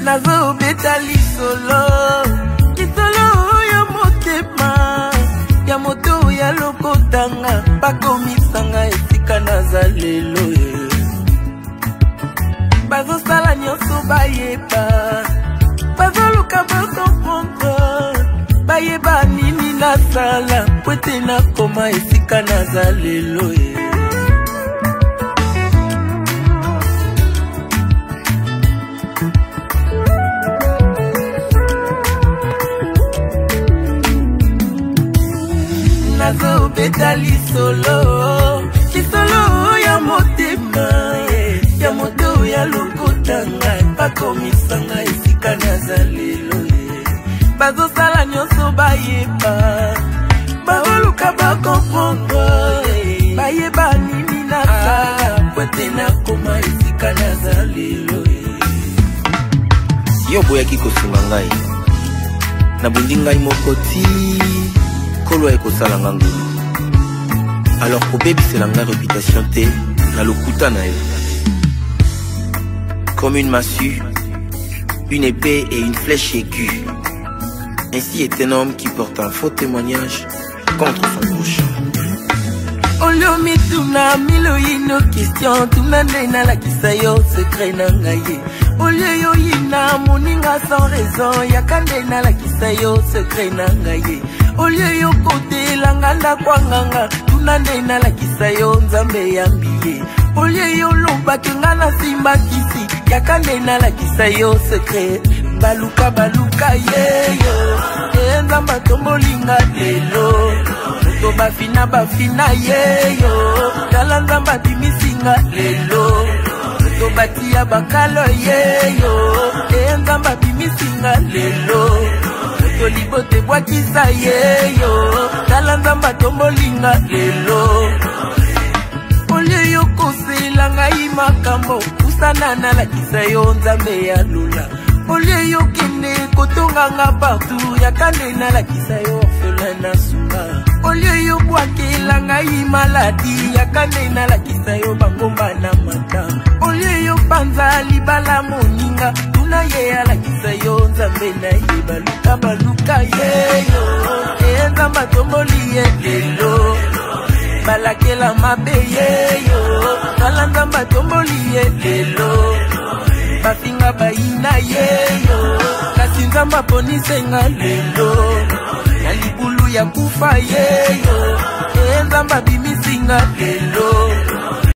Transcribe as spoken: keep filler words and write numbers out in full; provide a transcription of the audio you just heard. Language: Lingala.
nazo beta lisolo lisolo ya motema ya moto ya lokotanga bakomisanga esika naza lelo bazosala nyonso bayeba bazoluka bakomprendre bayeba nini nasala po ete nakoma esika naza lelo nazo beta lisolo lisolo ya motema ya moto ya lokotanga bakomisanga esika naza lelo bazosala nyonso bayeba baoluka bakomprendre bayeba nini nasala po ete nakoma esika naza lelo yo boyaki kosunga ngai nabundi ngai moko ti kolo ekosala nga ngulu alors kobebisela ngai réputation te na lokuta na yo comme une massue, une épée et une flèche aiguë. Ainsi est un homme qui porte un faux témoignage contre son prochain. Olio mituna milo ino question tunande na la kisayo secret na ngaye. Olio yo ina moninga sans raison yakande na la kisayo secret na ngaye. Olio yo kote langanda kwanganga tunande na la kisayo nzambe yambiye. Olio yo loba kengana simba kisi yakande na la kisayo secret baluka baluka yeyo enzamba tombolinga lelo to bafina bafina yeyo tala nzamba bimisinga lelo to batia bakalo yeyo enzamba bimisinga lelo to libote bwakisa yeyo tala nzamba tombolinga lelo olio yo kosela ngai makambo usana na la kisayo nzambe ya lula olio yo kende kotonga nga partout yakande na la kisayo orphelin na sunga olio yo bwakela ngai maladi yakande na la kisayo bangomba na mata olio yo panza libala moninga tuna ye ya la kisayo nzambe na ye baluka baluka yeyo enzamba tomboli ye lelo balakela mabe yeyo tala nzamba tomboli ye lelo bafinga baina yeyo kasi nzamba ponisenga lelo ya libulu ya kufa yeyo